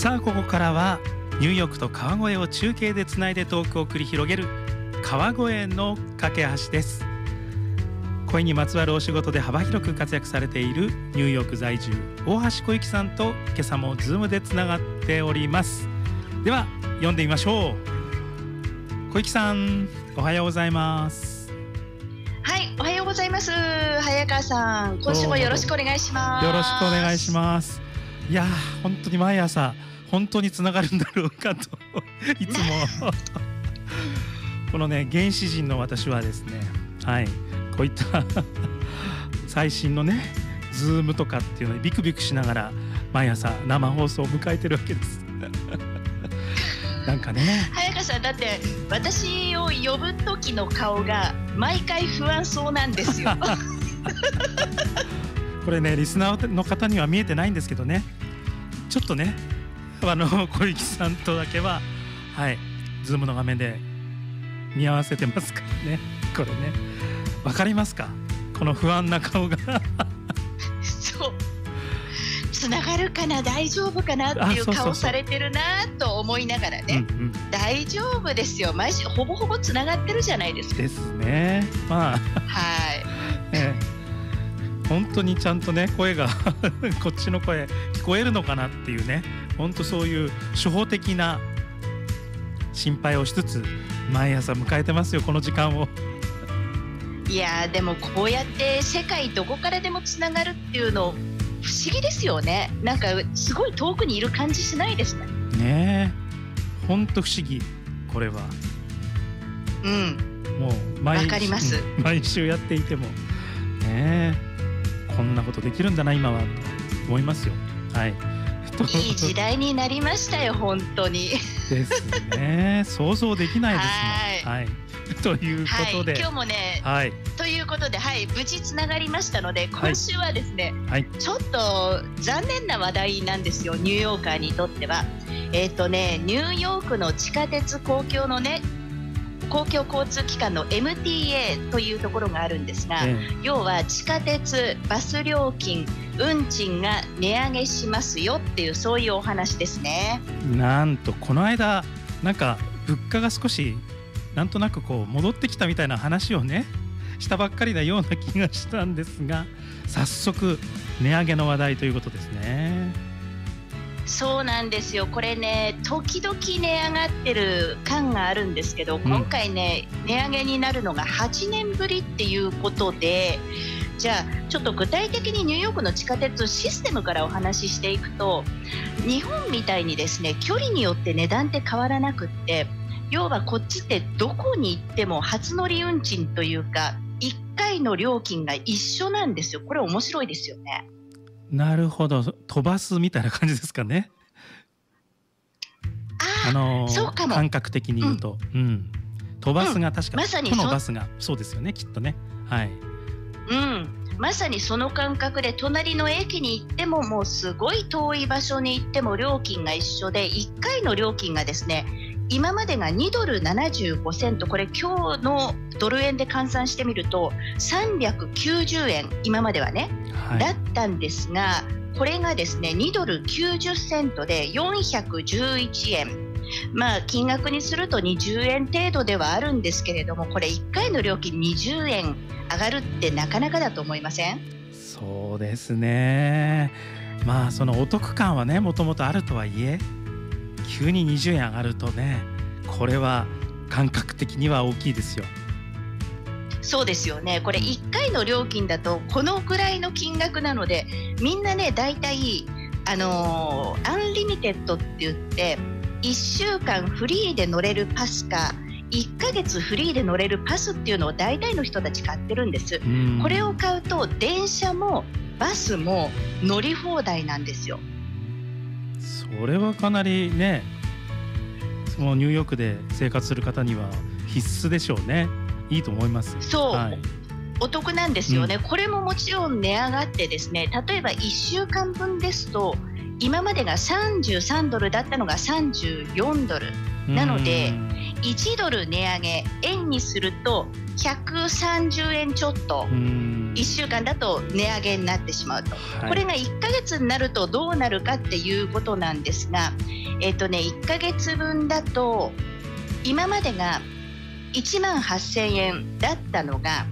さあここからはニューヨークと川越を中継でつないでトークを繰り広げる川越の架け橋です。恋にまつわるお仕事で幅広く活躍されているニューヨーク在住大橋小雪さんと今朝もズームでつながっております。では読んでみましょう。小雪さん、おはようございます。 はい、おはようございます。早川さん、今週もよろしくお願いします。 よろしくお願いします。いや本当に毎朝本当につながるんだろうかといつもこのね原始人の私はですね、はい、こういった最新のねズームとかっていうのにビクビクしながら毎朝生放送を迎えてるわけですなんかね、 早川さんだって私を呼ぶ時の顔が毎回不安そうなんですよこれねリスナーの方には見えてないんですけどね、ちょっとね小雪さんとだけははいズームの画面で見合わせてますからね。これねわかりますか、この不安な顔がそう、つながるかな大丈夫かなっていう顔されてるなと思いながらね、大丈夫ですよ、毎週ほぼほぼつながってるじゃないですか。 ですね。まあはい、 本当にちゃんとね声がこっちの声聞こえるのかなっていうね、本当そういう初歩的な心配をしつつ毎朝迎えてますよ、この時間を。 いやでもこうやって世界どこからでもつながるっていうの不思議ですよね。なんかすごい遠くにいる感じしないですね。 ねえ、本当不思議これは。もうわかります。 毎週やっていてもねえ、こんなことできるんだな今はと思いますよ。はい。 いい時代になりましたよ本当に。 ですね。想像できないですもん。はい。ということで、 今日もね、ということで、無事つながりましたので、今週はですね、ちょっと残念な話題なんですよ、ニューヨーカーにとっては。ニューヨークの地下鉄公共のね公共交通機関の MTA というところがあるんですが、要は地下鉄バス料金運賃が値上げしますよっていう、そういうお話ですね。 なんとこの間なんか物価が少しなんとなくこう戻ってきたみたいな話をねしたばっかりなような気がしたんですが、早速値上げの話題ということですね。 そうなんですよ。これね時々値上がってる感があるんですけど、今回ね値上げになるのが8年ぶりっていうことで、じゃあちょっと具体的にニューヨークの地下鉄システムからお話ししていくと、日本みたいにですね距離によって値段って変わらなくって、要はこっちってどこに行っても初乗り運賃というか1回の料金が一緒なんですよ。これ面白いですよね。 なるほど、飛ばすみたいな感じですかね。 そうかも。 感覚的に言うと、飛ばすが確か、 まさにこのバスがそうですよね、きっとね。はい。 まさにその感覚で、隣の駅に行ってももうすごい遠い場所に行っても料金が一緒で、1回の料金がですね今までが2ドル75セント、これ今日のドル円で換算してみると390円今まではね、だったんですが、これがですね2ドル90セントで411円、まあ金額にすると20円程度ではあるんですけれども、これ1回の料金20円上がるってなかなかだと思いません？ そうですね。まあそのお得感はねもともとあるとはいえ、急に20円上がるとね、これは感覚的には大きいですよ。 そうですよね。これ1回の料金だとこのくらいの金額なので、みんなねだいたいアンリミテッドって言って1週間フリーで乗れるパスか1ヶ月フリーで乗れるパスっていうのを大体の人たち買ってるんです。これを買うと電車もバスも乗り放題なんですよ。 それはかなりね、そのニューヨークで生活する方には必須でしょうね。いいと思います。 そう、お得なんですよね。これももちろん値上がってですね、例えば1週間分ですと今までが33ドルだったのが34ドルなので、1ドル値上げ円にすると130円ちょっと 1週間だと値上げになってしまうと、 はい、 これが1ヶ月になるとどうなるかっていうことなんですが、1ヶ月分だと今までが18,000円だったのが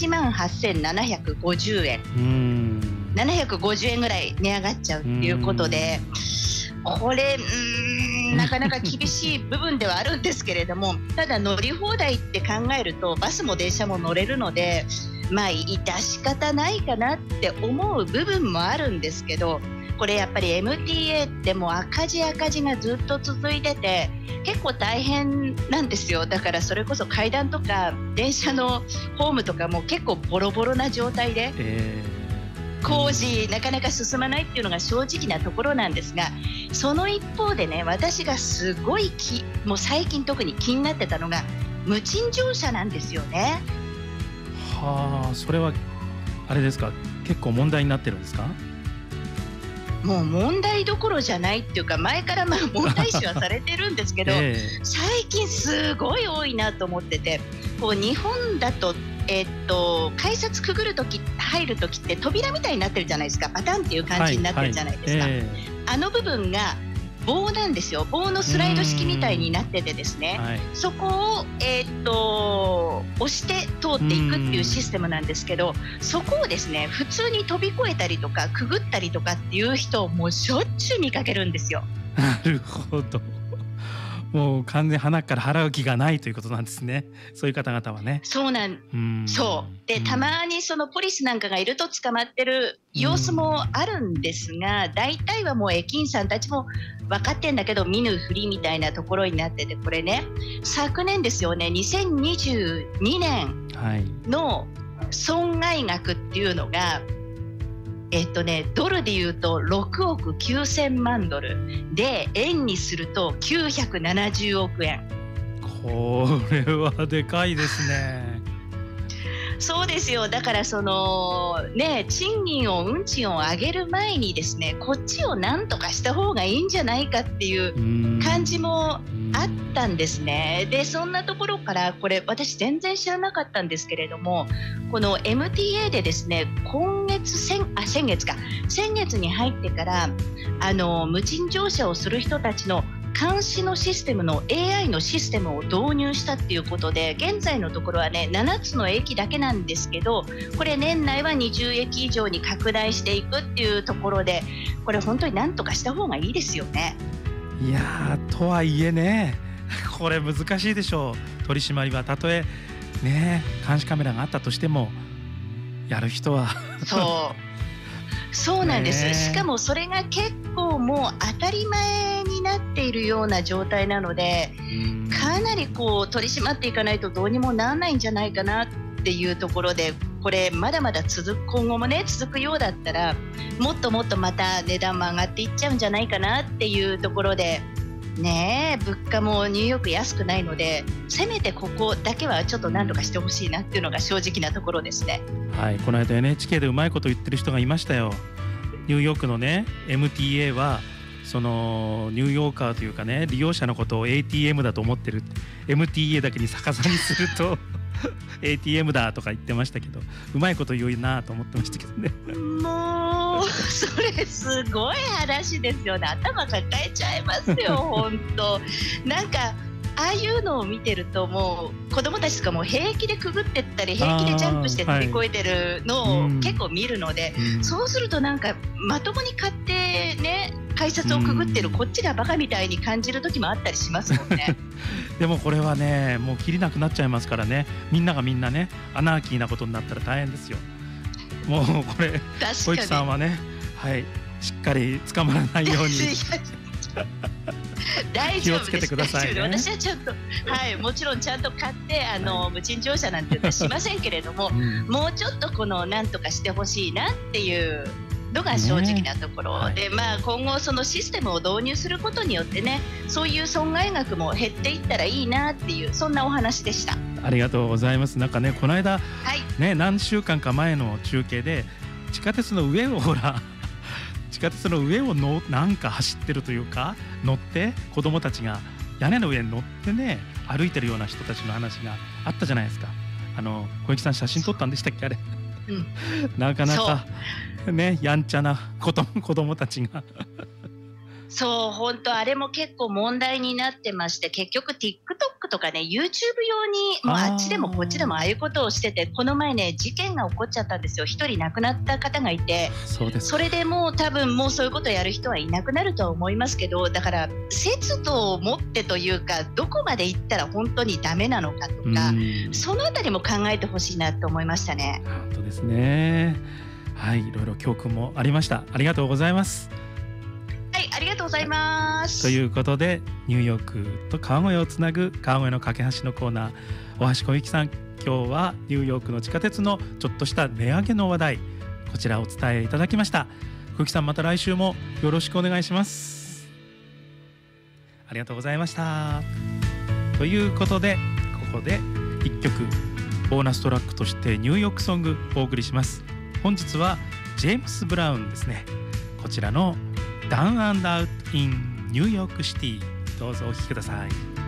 18,750円、750円ぐらい値上がっちゃうっていうことで、これなかなか厳しい部分ではあるんですけれども、ただ乗り放題って考えるとバスも電車も乗れるので、まあ致し方ないかなって思う部分もあるんですけど、これやっぱり MTA ってもう赤字がずっと続いてて結構大変なんですよ。だからそれこそ階段とか電車のホームとかも結構ボロボロな状態で、工事なかなか進まないっていうのが正直なところなんですが、その一方でね、私がすごいもう最近特に気になってたのが無賃乗車なんですよね。 はあ、それはあれですか、結構問題になってるんですか？ もう問題どころじゃないっていうか、前からまあ問題視はされてるんですけど、最近すごい多いなと思ってて、こう日本だと改札くぐるとき入るときって扉みたいになってるじゃないですか。パタンっていう感じになってるじゃないですか、あの部分が棒なんですよ。棒のスライド式みたいになっててですね、そこを、押して通っていくっていうシステムなんですけど、そこをですね普通に飛び越えたりとかくぐったりとかっていう人をもうしょっちゅう見かけるんですよ。 なるほど、もう完全に鼻から払う気がないということなんですね、そういう方々はね。そうで、たまにそのポリスなんかがいると捕まってる様子もあるんですが、大体はもう駅員さんたちも分かってんだけど見ぬふりみたいなところになってて、これね昨年ですよね、2022年の損害額っていうのがドルでいうと6億9000万ドルで、円にすると970億円。これはでかいですね。 そうですよ。だからそのね、賃金を運賃を上げる前にですね、こっちをなんとかした方がいいんじゃないかっていう感じもあったんですね。でそんなところから、これ私全然知らなかったんですけれども、この MTA でですね、先月に入ってから無賃乗車をする人たちの監視のシステムの AI のシステムを導入したっていうことで、現在のところはね7つの駅だけなんですけど、これ年内は20駅以上に拡大していくっていうところで、これ本当になんとかした方がいいですよね。 いやー、とはいえね、これ難しいでしょう。取り締まりはたとえね監視カメラがあったとしても、やる人はそうなんです、しかもそれが結構もう当たり前になっているような状態なので、かなりこう取り締まっていかないとどうにもならないんじゃないかなっていうところで、これまだまだ今後もね続くようだったら、もっともっとまた値段も上がっていっちゃうんじゃないかなっていうところでね、物価もニューヨーク安くないので、せめてここだけはちょっと何とかしてほしいなっていうのが正直なところですね。 はい、この間 NHK でうまいこと言ってる人がいましたよ。ニューヨークのね MTA はそのニューヨーカーというかね、利用者のことを ATM だと思ってるって、 MTA だけに逆さにするとATM だとか言ってましたけど、うまいこと言うなと思ってましたけどね。 もうそれすごい話ですよね。頭抱えちゃいますよ本当。なんかああいうのを見てると、もう子供たちとかも平気でくぐってったり平気でジャンプして飛び越えてるのを結構見るので、そうするとなんかまともに買ってね改札をくぐってるこっちがバカみたいに感じる時もあったりしますもんね。 でもこれはね、もう切りなくなっちゃいますからね、みんながみんなねアナーキーなことになったら大変ですよ。もうこれ小池さんはね、はい、しっかり捕まらないように気をつけてくださいね。 私はちゃんと、はい、もちろんちゃんと買って無賃乗車なんてはしませんけれども、もうちょっとこのなんとかしてほしいなっていうのが正直なところで、まあ今後そのシステムを導入することによってね、そういう損害額も減っていったらいいなっていう、そんなお話でした。 ありがとうございます。なんかね、この間、ね、何週間か前の中継で地下鉄の上を地下鉄の上をなんか走ってるというか、乗って子供たちが屋根の上に乗ってね歩いてるような人たちの話があったじゃないですか。小池さん写真撮ったんでしたっけ、あれ。 うん、 なかなかね、やんちゃな子供たちがそう、本当あれも結構問題になってまして、結局 TikTok とかね、YouTube 用にもうあっちでもこっちでもああいうことをしてて、この前ね、事件が起こっちゃったんですよ。一人亡くなった方がいて、 そうですか。 それでもう多分もうそういうことをやる人はいなくなるとは思いますけど、だから節度を持ってというか、どこまで行ったら本当にダメなのかとか、そのあたりも考えてほしいなと思いましたね。 本当ですね。はい、いろいろ教訓もありました。ありがとうございます。 はい、ありがとうございます。 ということで、ニューヨークと川越をつなぐ川越の架け橋のコーナー、大橋小雪さん、今日はニューヨークの地下鉄のちょっとした値上げの話題、こちらお伝えいただきました。小雪さん、また来週もよろしくお願いします。ありがとうございました。ということで、ここで1曲ボーナストラックとしてニューヨークソングお送りします。本日はジェームス・ブラウンですね。こちらのDown and Out in New York City、どうぞお聴きください。